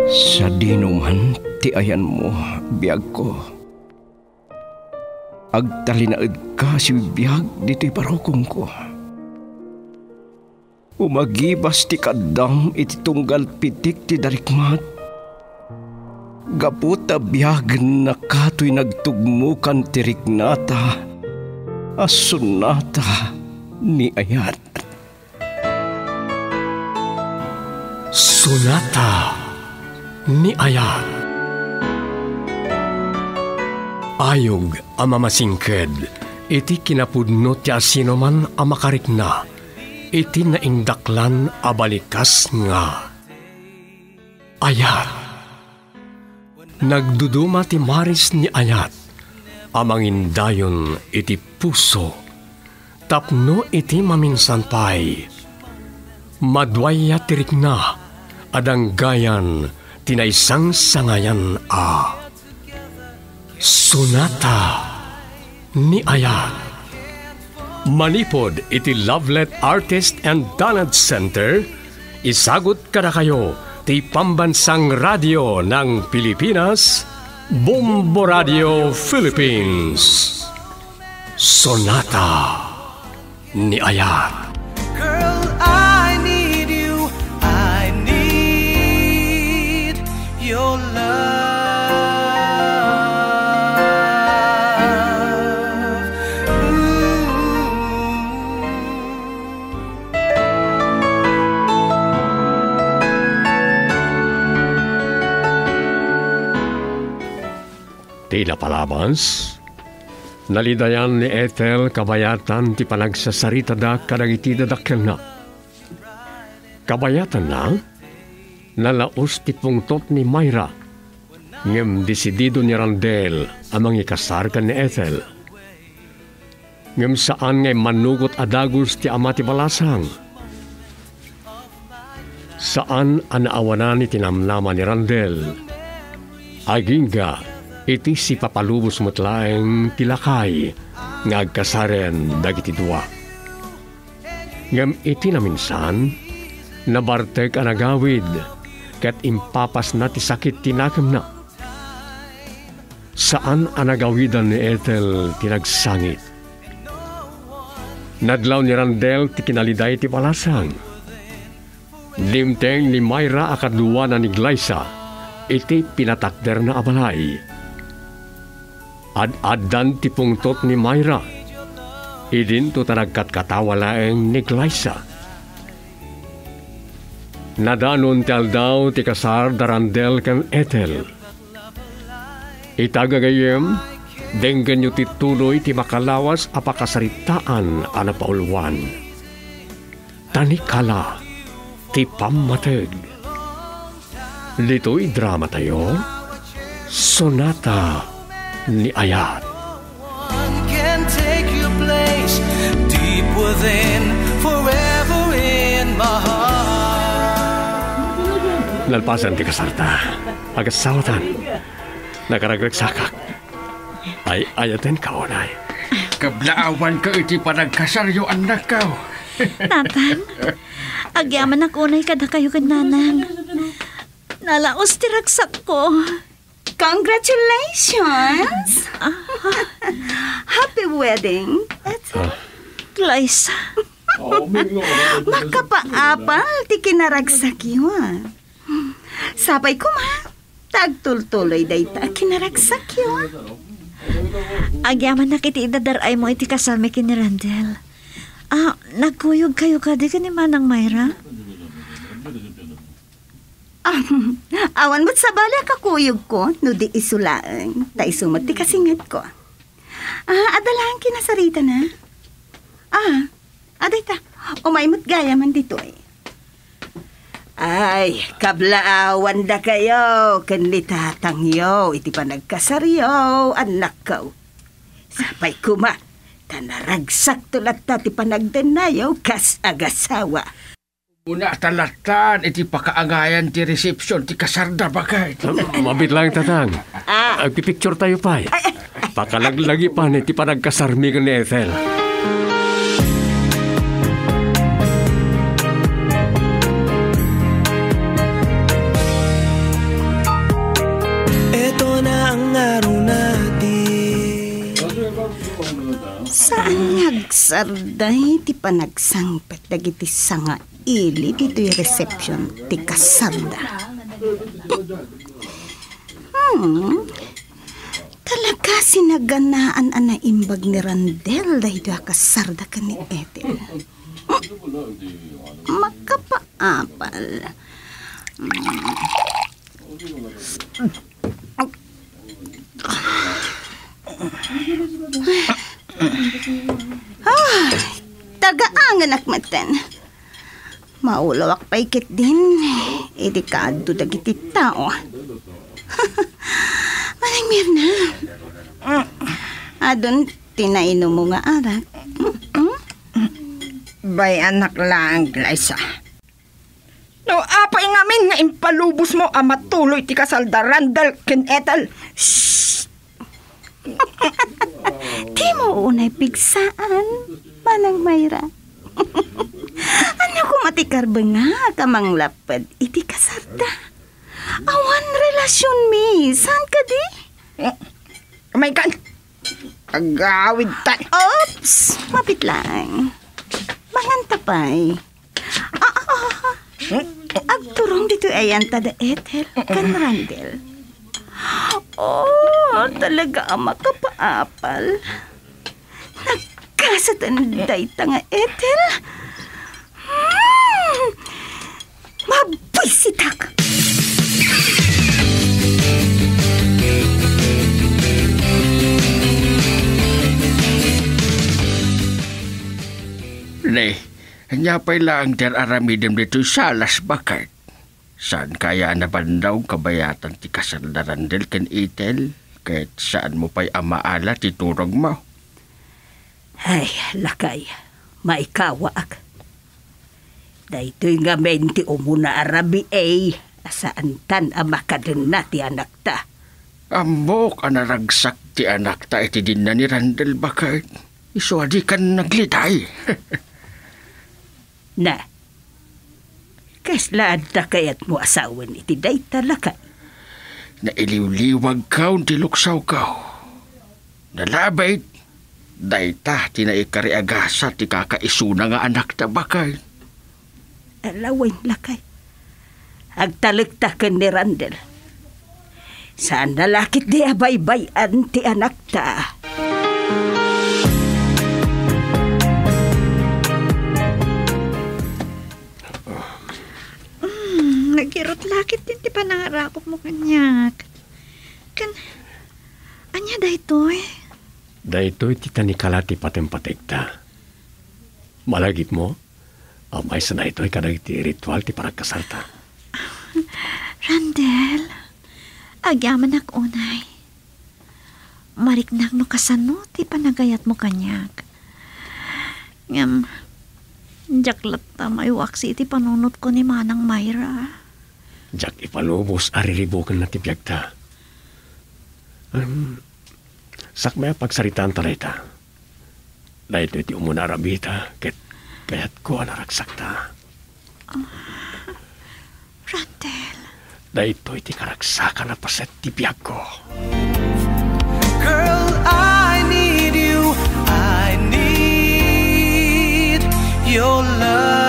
Sa dinuman ti ayan mo, biyag ko. Agtalinaed ka si biyag dito'y parokong ko. Umagibas ti kadam iti tunggal pitik ti darikmat. Gaputa biyag na kato'y nagtugmukan ti riknata, asunata ni ayat. Sunata ni ayat. Ayog ang mamasingked, iti kinapudno ti asinoman ang makarikna, iti naindaklan abalikas nga. Ayat. Nagduduma ti maris ni ayat, amangindayon iti puso, tapno iti maminsan pay. Madwaya tirikna, adang gayan, tinaisang sangayan a. Sunata ni ayat. Manipod iti Lovelet Artist and Talent Center, isagot kada kayo ti Pambansang Radio ng Pilipinas, Bombo Radio Philippines. Sonata ni ayat. Girl, I need you. I need your love. Tila palabas, nalidayan ni Ethel kabayatan ti panagsasarita da kadagiti dadakkel na. Kabayatan na, nalaos ti pungtot ni Myra, ngem desidido ni Randel amang ikasar kan ni Ethel. Ngem saan ngay manugot adagos ti ama ti balasang. Saan anaawanan ni tinamnama ni Randel, agingga, iti si papalubos mutlaeng tilakay nga agkasaren dagiti dua. Ngam iti na minsan, nabartek ang agawid kat impapas na ti sakit tinakam na. Saan ang agawidan ni Ethel tinagsangit? Nadlaw ni Randel ti kinaliday ti palasang. Limteng ni Myra akadluwa na ni Glyza, iti pinatakder na abalay. Ad-addan ti pungtot ni Myra, idin to tanagkat-katawa laeng ni Glyza. Nadanon ti aldaw ti kasar darandel ken Ethel. Itagagayem, denggan nyo ti tuloy ti makalawas apakasaritaan ana pauluan. Tanikala ti pammateg. Dito'y drama tayo, Sonata ni ayat. One can take your place deep within, forever in my heart. Nalpasan ti kasarta, agasawatan, nakaragregsakak, ay ayaten kaunay. Kablaawan ka iti panagkasaryo anak ka. Tatang, agyaman akunay kada kayo kananang. Nalaos ti ragsak ko. Congratulations! Happy wedding! Glyza. Makapaapal ti kinaragsak yun. Sabay ko ma, tagtultuloy day ta kinaragsak yun. Agyaman na kiti idadaray mo iti kasami kini Randel. Nagkuyog kayo kadi ka ni Manang Myra? Awan mo't sa bala kakuyog ko, no di isulaan, ta isumat ti kasingat ko. Adalang kinasarita na. Aday ta, umay mo't gaya man dito eh. Ay, kablaawan da kayo, kanli tatangyo, iti panagkasaryo, anak ko. Sapay kuma, tanaragsak tulat ta ti panagdenayo, kas agasawa. Una talatan, iti pakaangayan ti reception, ti kasarda bagay. Mabit lang tatang. Agpipicture tayo pa. Pakalaglagi pa ni ti panagkasarmi ni Ethel. pangarong natin. Saan nagsarday ti panagsangpet dagiti sanga ili dito yung reception ti kasarda. Talaga sinaganaan ana imbag ni Randel dahil kasarda ka ni Ethel. Makapaapal. Tagaangan akmatan. Maulawak pa ikit din. Edikado dagiti tao. Manang Mirna. Adon tinainom mo nga arak. Bay anak lang, Glyza. No, apay ngamin nga impalubos mo amatuloy ti kasalda Randall ken Ethel. Shhh! Di mo unay pigsaan, Manang Mayra. Ano ko matikar ba nga kamang lapad iti kasarda? Awan relasyon mi, saan ka di? Kamay kan, agawid tayo. Oops! Mapit lang. Mangantapay. Agturong dito ayan tada Ethel kan Randel. Oh, talaga makapaapal. Nagkasatanday ta nga Ethel. Mabisitak. Ne, nyapay lang der aramidem dito salas bakit? Saan kaya nabandaw kabayatan ti kasarda Randel ken Ethel? Kahit saan mo pa'y amaala ti turog mo? Ay, lakay. Maikawaak. Daytoy nga menti umuna arabi asaan tan amakadun na ti anak ta. Ambok anaragsak ti anak ta iti din na ni Randel bakit? Isuadi kan nagliday. Na, kaslaan ta kayat mo asawan iti day talakay. Nailiwliwag kaw ti luksaw kaw. Nalabay, dayta tinaikariagasa ti kakaisuna nga anak ta bakay. Alaway lakay. Agtaliktakan ni Randel. Saan nalakit di abay-bayan ti anak ta. Nagkirot lakit din ti panangarakop mo kanyak. Anya daytoy? Daytoy ti tanikala ti patempatekta. Malagit mo, amay sa na ito'y kadag ti ritual ti paragkasarta. Randel, agyaman ak unay. Mariknak no kasano ti panagayat mo kanyak. Ngam, jaklat ta mayuaksi ti panunot ko ni Manang Mayra. Jak ipalubos ariribukan na ti biyagta. Sakmaya pagsaritaan tarita. Dahil iti umuna arabita, kaya't ko anaragsak ta. Randel. Dahil iti karagsakan na paset ti biyag ko. Girl, I need you. I need your love.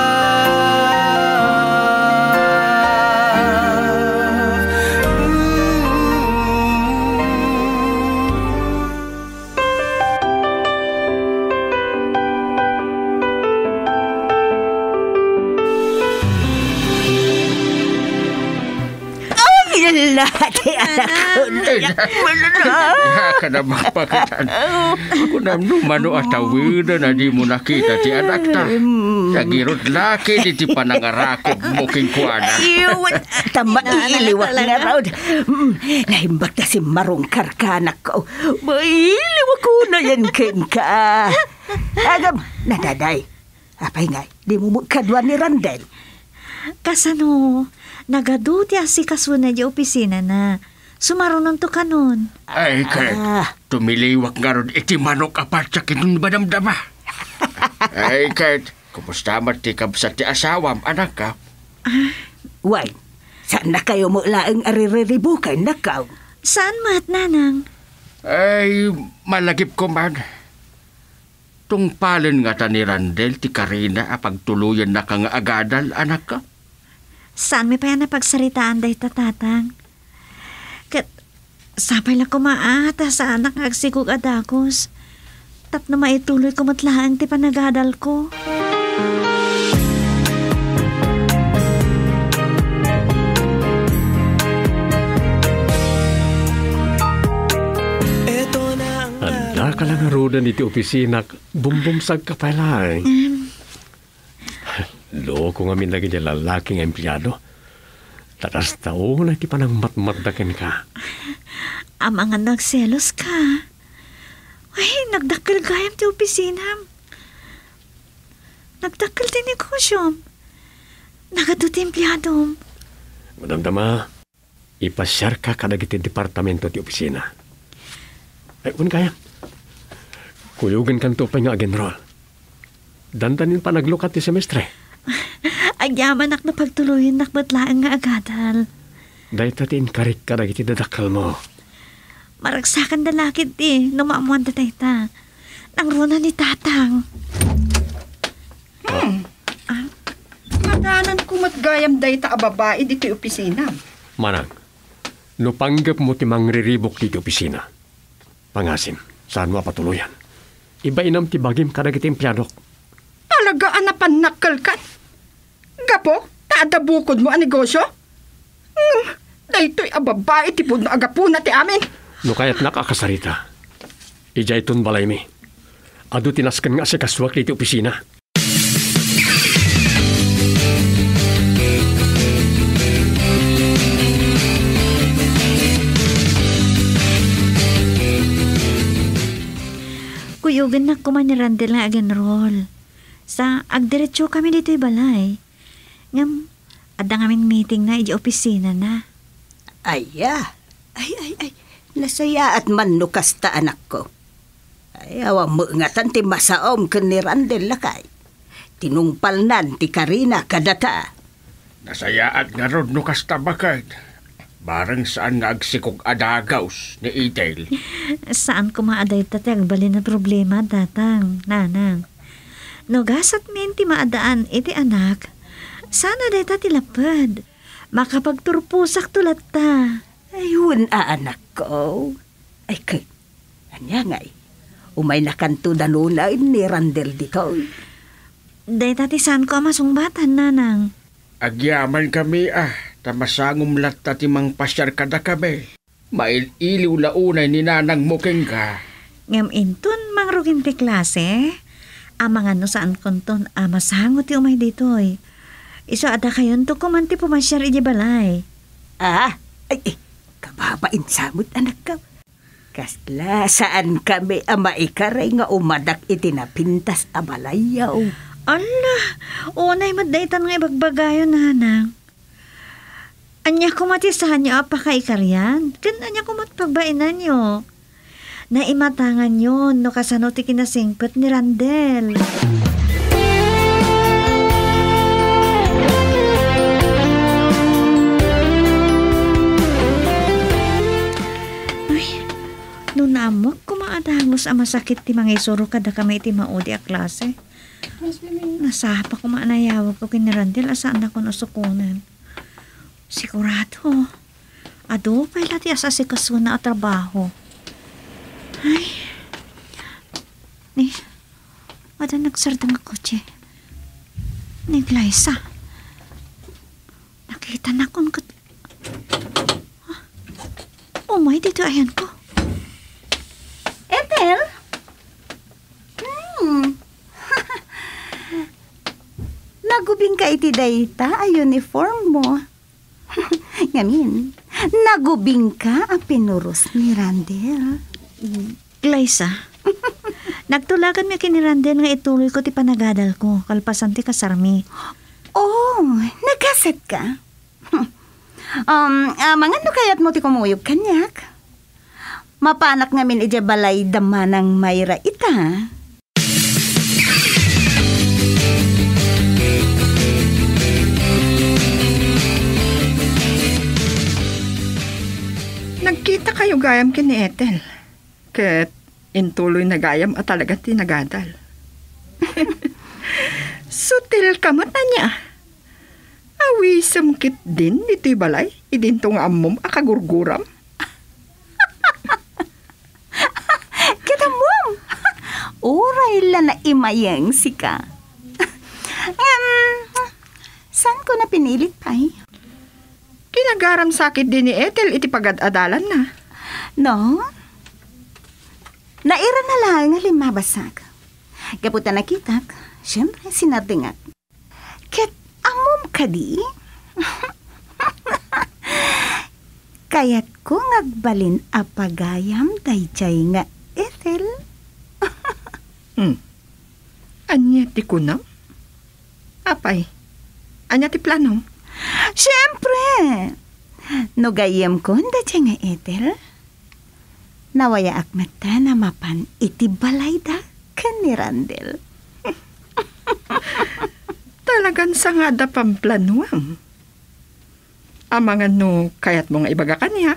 Lati anak ko na. Ya ka na mapakitan. Kung namano atawida na di mo nakita ti anak ta. Nagirot laki di ti panangarakot mo kingkuana. Iwan, tama iliwak na raw. Nahimbak na si Marong Karkanak ko. Iliwak ko na yan ken ka. Agam, nadaday. Apay nga, di mo kadwa ni Randel. Kasano, nagaduti si kasuna di opisina na. Sumarunon to kanon. Ay, kay, tumiliwak nga ron iti manok apat sa kinun badamdama. Ay, kay, kumusta ti kabsat ti asawam, anak ka? Why, saan na kayo mo laang aririribukan na kaw? Saan mat, nanang? Ay, malagip ko man. Tungpalin nga ta ni Randel ti Karina apagtuluyan na kang agadal, anak ka. Saan may pa yan napagsaritaan day tatatang? Kat, sapay lang kumaata sa anak ng agsikog adakos. Tap na maituloy ko matlaang ti panagadal ko. Anda ka lang arudan iti opisina, bumbumsag ka pala eh. Loko nga minagin niya lalaking empleyado. Tatas tao na iti panang matmatakin ka. Ama nga nagselos ka. Ay, nagdakil gayam ti opisina. Nagdakil ti negosyo. Nagaduti empleyado. Madamdama, ipasyar ka kadag iti departamento ti opisina. Ay, kung kaya, kuyugan kanto pa nga agenrol. Dandanin pa naglukat ti semestre. Agyaman ak na pagtuluyin nakbatlaan nga agadal. Dahil tatiin karik kadag iti dadakal mo. Maragsakan dalakit numaamuan da tayta. Nang runa ni tatang. Madanan ko matgayam dayta a babae dito opisina. Manang, no panggap mo ti mangriribok dito opisina. Pangasim, saan mo patuluyan? Iba inam ti bagim kadag iti empleyadok. Talaga anapan nakal kan? Gapo, taadabukod mo ang negosyo? Daytoy a babae ti puno agapuna ti amin. No kaya't nakakasarita. Ijay ton balay mi. Ado tinaskan nga si kaswak dito opisina. Kuyugan na kuman ni Randel nga agenrol. Sa agdiretso kami dito'y balay. Ngam, adang aming meeting na iji opisina na. Ay. Nasaya at manukas ta anak ko. Ay, awang maungatan ti masaom ken ni Randel lakay. Tinungpalnan ti Karina kadata. Nasayaat nga rod no kasta bakad. Barang saan nga agsikog adagaws ni Itel. Saan ko maaday tate agbalin na problema datang, nanang. No gasat menti maadaan iti anak. Sana day tati lapad. Makapagturpusak tulat ta. Ayun anak ko. Ay kay, anya ngay. Umay nakanto danunay ni Randel dito. Day tati saan ko masungbatan, nanang. Agyaman kami tamasangom latta ti mang pasyar kada kami. Mail-iliw launay ni nanang muking ka. Ngam inton mangrugin ti klase. Amang ano saan konton masangot ti umay ditoy. Iso ada kayon to kuman ti pumasyar iji balay. Kababain samot anak ka. Kasla saan kami maikaray nga umadak iti napintas a balayaw. Allah, unay maddaytan nga ibagbagayon, nanang. Anya kumatisahan niyo apakaikaryan? Kan anya kumatpagbainan niyo? Naimatangan yun no kasano ti kinasingpet ni Randel. Ay, no namok kumaadangos ang masakit ti mga isuro kada kami iti maudi a klase. Nasapa ko maanayawag ko kini Randel asaan ako nasukunan. Sigurado. Ado pa ilati asasikaso na at trabaho. Ay. Ni, wala nagsardang ang kotse. Ni Glyza. Nakita na kung umay dito ayan ko. Ethel? Nagubing ka iti dayta a uniform mo. Ngamin, nagubing ka a pinuros ni Randel. Glyza, nagtulagan mi kini Randel nga ituloy ko ti panagadal ko, kalpasan ti kasarmi. Oh, nagaset ka? Mangano kayat mo ti kumuyog kanyak? Mapanak ngamin ija balay damanang mayra ita. Nagkita kayo gayam kin ni Ethel. Ket intuloy na gayam at talaga tinagadal. Sutil kamat na niya. Awi samkit din dito'y balay. Idinto nga amom akagurguram. Kita mom. Uray la na imayang sika. Saan ko na pinilit pay? Kinagaram sakit din ni Ethel iti pagad-adalan na. No? Naira na lang nga limabasag. Kaputa nakitak, siyempre sinardingat. Ket amom kadi. Kayat ko ngagbalin apagayam dayjay nga Ethel. Anya ti kunam? Apay, anya ti plano? Siyempre. No gayam ko dayjay nga Ethel. Nawaya akmata na mapan iti balay da kan ni Randel. Talagan sa nga da pamplanuang. Amangan no kayat mo nga ibaga kanya.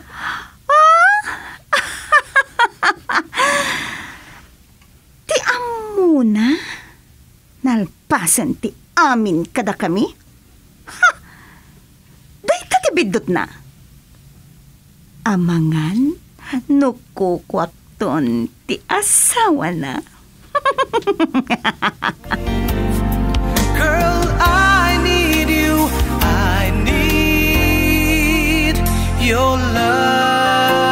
Ti amuna nalpasan ti amin kada kami. Day katibidot na. Amangan no kukwakton ti asawa na. Girl, I need you. I need your love.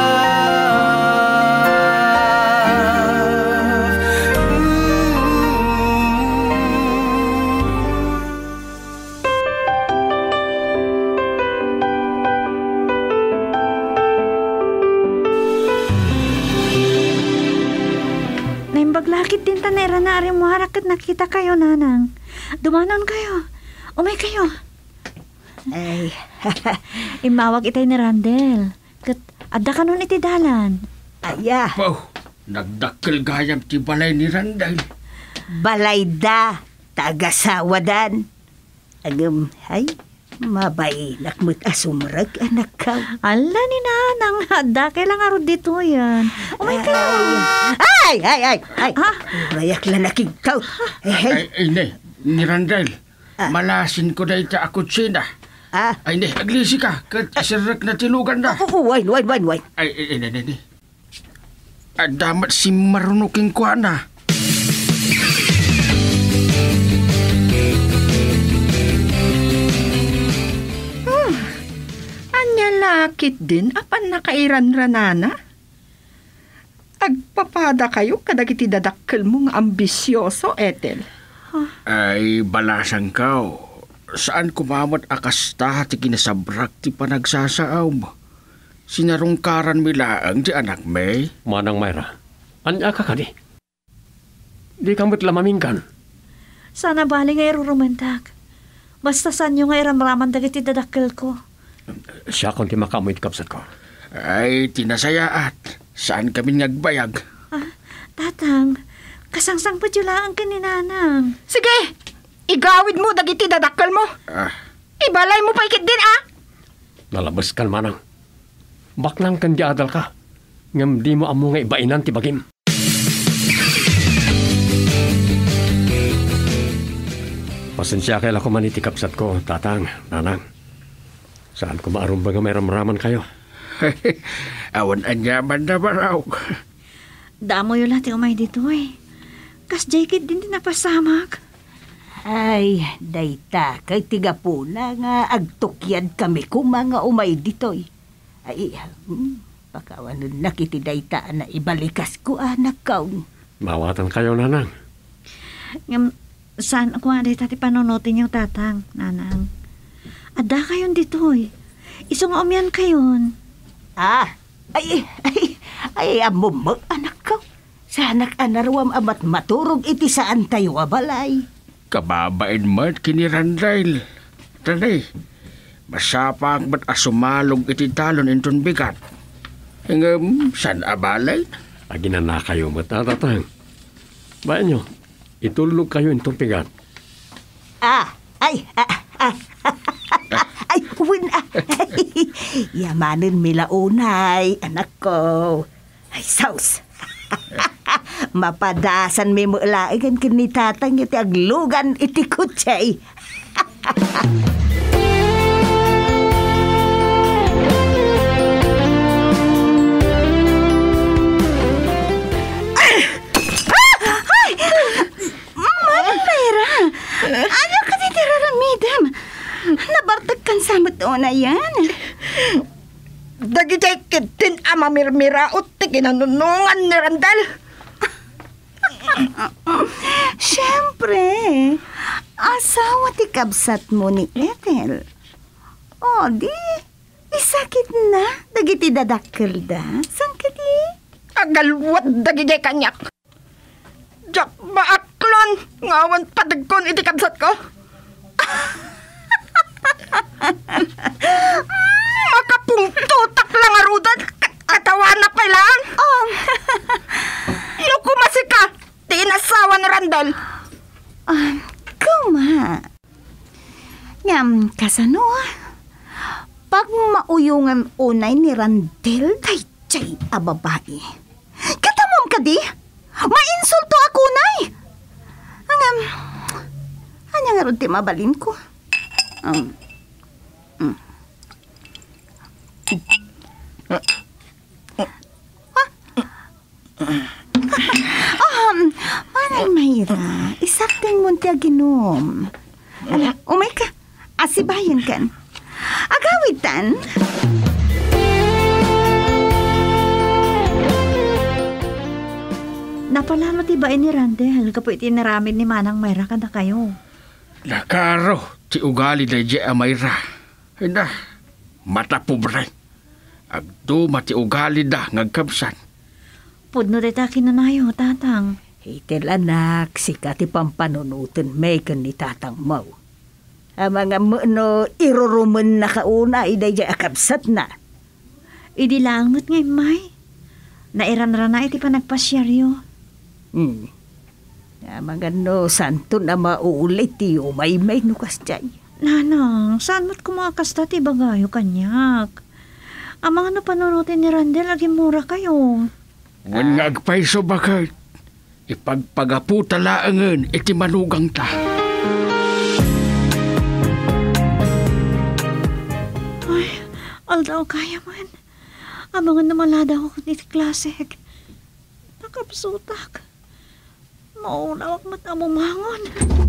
Naimbaglakit din tanera na ari mo harakat nakita kayo, nanang. Dumanon kayo. Umay kayo. Ay, Imawag itay ni Randel. Kat adda ka nun iti dalan. aya, Wow, nagdakkel gayam ti balay ni Randel. balayda, tagasawadan. Agam, ay, mabay nakmut asumrag anak ka. Ala ni nanang, adda kailang arod dito yan. Umay kayo. Ay. Ha? Rayak lang nakigkaw. Hey. Ay, ni Randel. Malasin ko na ita ako tsina. Ay, aglisi ka. Kat isirak na tinugan na. Wait. Ay, damat si marunuking ko na. Anya lakit din apan nakairan-ranana. Agpapada kayo kadagiti dadakkel mo nga ambisyoso, Ethel. Ay, balasan ka. Saan kumamot akasta ti kinasabrak ti panagsasaaw mo? Sinarungkaran mi laang ti anak may. Manang Mayra, anya ka kadi? Di kamot lamamingkan. Sana bali nga irurumantak. Basta saan nyo nga iramraman dagiti dadakkel ko. Siya kung di makamoy ti kapsat ko. Ay, tinasayaat. Saan kami nagbayag? Tatang, kasangsang pa julaan ka ni nanang. Sige, igawid mo dagiti dadakkel mo. Ibalay mo pa ikit din, Nalabas kan manang. Baklang kan di adal ka. Ngam di mo amo nga ibainan ti bagim. Pasensya kaila ko man iti kapsat ko, tatang, nanang. Saan ko maarumba nga may ramraman kayo? Awan anyaman na baraw. Damo yung lahat yung umay dito eh. Kas jacket din napasamak. Ay, dayta, kay tigapuna nga agtukyad kami kung mga umay ditoy. Ay, pakawanan nakiti dayta na ibalikas ko anak ka. Mawatan kayo, nanang. Ngam, saan ako nga dito panunutin yung tatang, nanang. Ada kayon dito eh. Isong umyan kayon. Ay, amumag anak ka. Sa anak anarwam amat maturog iti saan tayo abalay. Kababain mo kini Randel. Tanay, masapang ba't asumalog iti talon inton bigat? Hingam, san abalay? Aginan na kayo, matatatang. Bayan nyo, itulog kayo itong pigat. Ay, uwin Yamanin milaunay, anak ko. Ay, saus. Mapadasan mi mo laigan kinitatang iti aglugan iti kutsay. Ano ka titiraran, madam? Nabartag kan samot o na yan. Dagitay kitin ama mirmiraot ti kinanunungan ni Randal. Siyempre, asawa ti kabsat mo ni Ethel. O, di, isakit na, dagiti dadakkel da. San ka di? Agalwat dagitay kanyak. Jak maaklon, ngawan padagkon iti kabsat ko. Makapungtutak lang arudan, katawan na pailaan. Luko masika, di inasawa ni Randal. Kuma. Ngam, kasano pag mauyungan unay ni Randel kay Chay a babae. Katamom ka di? Mainsulto ako, nay. Anya nga ron ti mabalin ko. Manay Mayra, isakting mo ti aginom. Umay ka, asibayan kan. Agawitan. Napalalo ti ba ni Randel? Kapo iti naramid ni Manang Mayra kada kayo. Lakaro, ti ugali da di Mayra. Ay na, mata pobre. Agdo mati ugali da ngagkabsan. Pudno dita kinunayo, tatang. Hitil anak, sika ti pampanunutin may ni tatang mo. Ang mga no, iruruman na kauna, iday di akabsat na. Idi langot ngay, May. Nairan-rana iti pa nagpasyaryo. Mga no, santo na maulit ti umay-may nukas dyan. Nanang, saan mo't kumakasta ti bagayo kanyak? Ang mga napanunutin ni Randel, lagi mura kayo. Wan nga agpaiso bakit? Ipagpagaputa laangan iti manugang ta. Ay, aldaw kaya man. Ang mga namalada ko niti klasik. Nakapsutak. Maunawak matamumangon.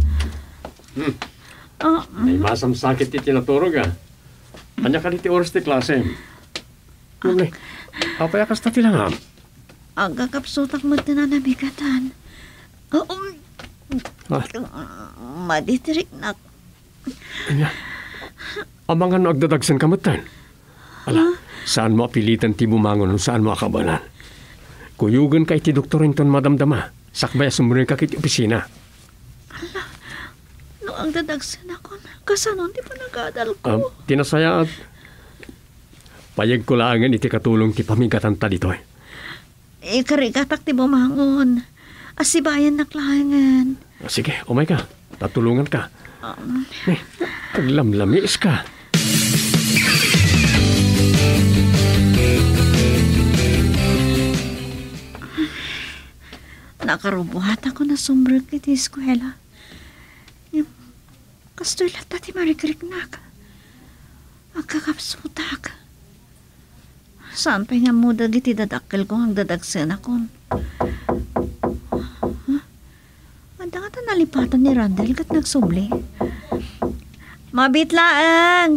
Ay masam sakit iti naturog Anya ka iti oras ti klase. Ngunay, apay akas ta tilangam. Ang kakapsutak mo tinanamigatan. Maditirik na. Anya, amang ano agdadagsan kamatan. Ala, saan mo apilitan ti bumangon saan mo akabalan? Kuyugan ka iti doktorin ton madamdama. Sakbay sumunin ka kiti opisina. Ala, no ang dadagsan ako, kasanon di pa nagadal ko. Tinasaya at payag ko laangan iti katulong ti pamigatan ta dito Karikatak ti bumangon. Asibayan na klangan. Sige, umay ka. Tatulungan ka. Taglamlamis ka. Nakarubuhat ako na sumbrag iti eskwela. Kastoy lata ti marikiriknak. Agkakapsutak. Saan pa nga mo dagiti dadakkel ko ang dadagsan akon? Anda nga ta nalipatan ni Randel kat nagsubli. Mabitlaang!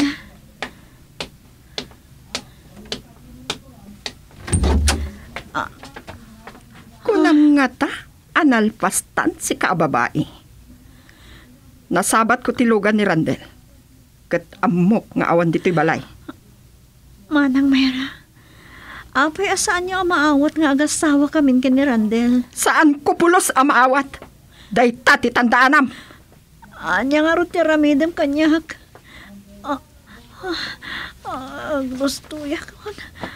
Kunam nga ta, analpastan si kaababae. Nasabat ko tilugan ni Randel. Kat amok nga awan dito'y balay. Manang Mayra, apay asaan niyo ang maawat nga agasawa kamin ken ni Randel? Saan ko pulos ang maawat? Day tati tandaanam. Anya nga ro ti ramidem kanyak. Gusto yak ko.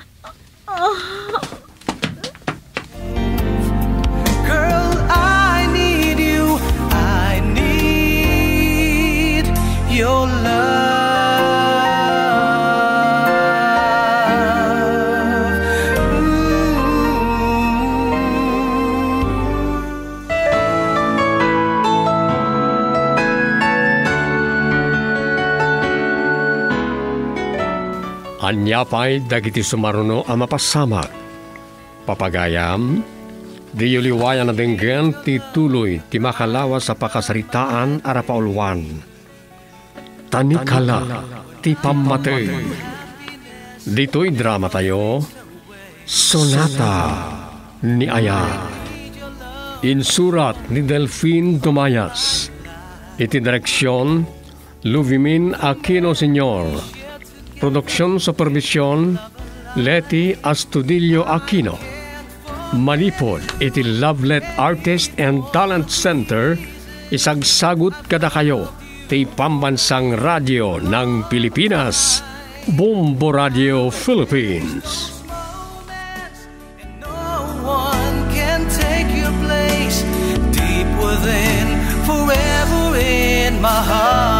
Girl, I need you. I need your love. Anyapay dagiti sumaruno ang mapasamak. Papagayam, di yuliwayan na denggen ti tuloy ti makalawa sa pakasaritaan ara paulwan. Tanikala ti pamatay. Dito'y drama tayo, Sonata ni Aya. Insurat ni Delphine Dumayas. Iti direksyon, Luvimin Aquino Sr. Produksyon supervisyon, Leti Astudillo Aquino. Manipod iti Lovelet Artist and Talent Center, isagsagut kada kayo ti Pambansang Radyo ng Pilipinas, Bombo Radio Philippines. Forever in my heart.